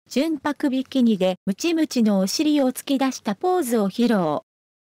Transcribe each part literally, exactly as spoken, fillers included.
純白ビキニでムチムチのお尻を突き出したポーズを披露。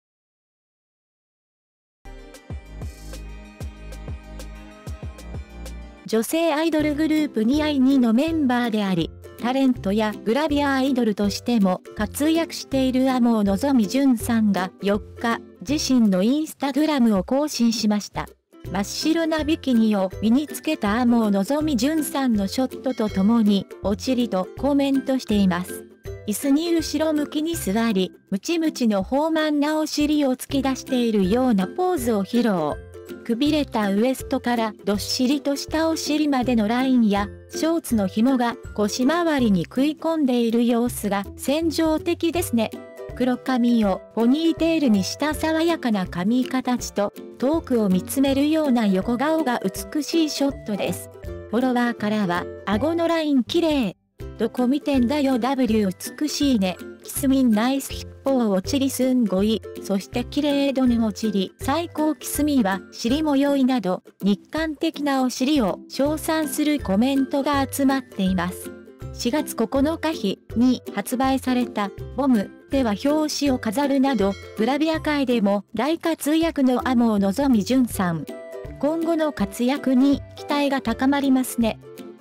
女性アイドルグループにアイにのメンバーであり、タレントやグラビアアイドルとしても活躍している天野のぞみじゅんさんがよっか、自身のインスタグラムを更新しました。真っ白なビキニを身につけた天野のぞみじゅんさんのショットとともに、おちりとコメントしています。椅子に後ろ向きに座り、ムチムチの豊満なお尻を突き出しているようなポーズを披露。くびれたウエストからどっしりとしたお尻までのラインや、ショーツの紐が腰回りに食い込んでいる様子が戦場的ですね。黒髪をポニーテールにした爽やかな髪形と、遠くを見つめるような横顔が美しいショットです。フォロワーからは、顎のライン綺麗。どこ見てんだよ ダブリュー 美しいね。キスミンナイスヒッポーおちりすんごい。そして綺麗どねおちり。最高キスミは尻も良いなど、日韓的なお尻を称賛するコメントが集まっています。しがつここのか日に発売されたボムでは表紙を飾るなど、グラビア界でも大活躍の天野のぞみじゅんさん。今後の活躍に期待が高まりますね。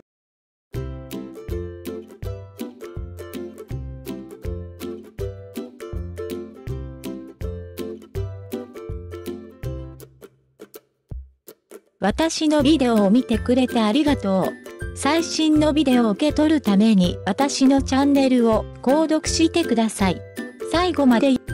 私のビデオを見てくれてありがとう。最新のビデオを受け取るために私のチャンネルを購読してください。最後まで